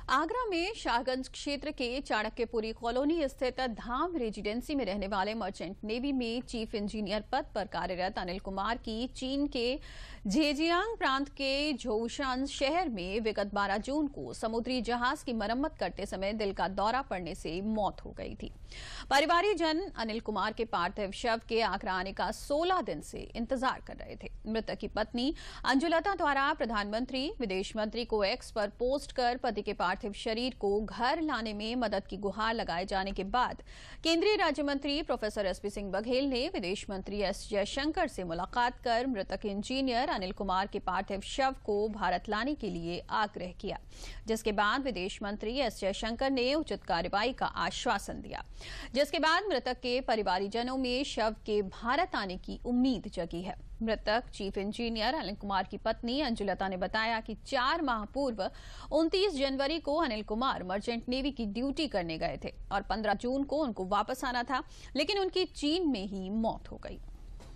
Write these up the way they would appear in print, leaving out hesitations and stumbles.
आगरा में शाहगंज क्षेत्र के चाणक्यपुरी कॉलोनी स्थित धाम रेजिडेंसी में रहने वाले मर्चेंट नेवी में चीफ इंजीनियर पद पर कार्यरत अनिल कुमार की चीन के झेजियांग प्रांत के झोशान शहर में विगत 12 जून को समुद्री जहाज की मरम्मत करते समय दिल का दौरा पड़ने से मौत हो गई थी। परिवारीजन अनिल कुमार के पार्थिव शव के आगरा आने का 16 दिन से इंतजार कर रहे थे। मृतक की पत्नी अंजुलता द्वारा प्रधानमंत्री, विदेश मंत्री को एक्स पर पोस्ट कर पति के पार्थिव शरीर को घर लाने में मदद की गुहार लगाए जाने के बाद केंद्रीय राज्य मंत्री प्रोफेसर एसपी सिंह बघेल ने विदेश मंत्री एस जयशंकर से मुलाकात कर मृतक इंजीनियर अनिल कुमार के पार्थिव शव को भारत लाने के लिए आग्रह किया, जिसके बाद विदेश मंत्री एस जयशंकर ने उचित कार्रवाई का आश्वासन दिया, जिसके बाद मृतक के परिवारीजनों में शव के भारत आने की उम्मीद जगी है। मृतक चीफ इंजीनियर अनिल कुमार की पत्नी अंजुलता ने बताया कि 4 माह पूर्व 29 जनवरी को अनिल कुमार मर्चेंट नेवी की ड्यूटी करने गए थे और 15 जून को उनको वापस आना था, लेकिन उनकी चीन में ही मौत हो गई।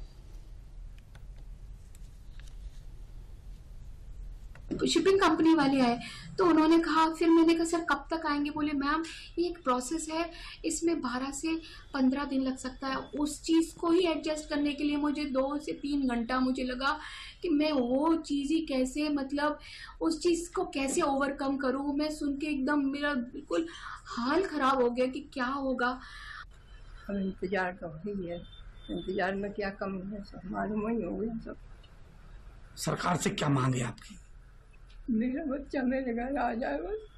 शिपिंग कंपनी वाले आए तो उन्होंने कहा, फिर मैंने कहा सर कब तक आएंगे? बोले मैम ये एक प्रोसेस है, इसमें 12 से 15 दिन लग सकता है। उस चीज को ही एडजस्ट करने के लिए मुझे 2 से 3 घंटा मुझे लगा कि मैं वो चीज ही कैसे, मतलब उस चीज को कैसे ओवरकम करूं। मैं सुन के एकदम मेरा बिल्कुल हाल खराब हो गया कि क्या होगा। अब इंतजार तो ही है, इंतजार में क्या कमी है, सब मालूम ही हो गया सब। सरकार से क्या मांग है आपकी? मेरा बच्चा मेरे घर आ जाए बस।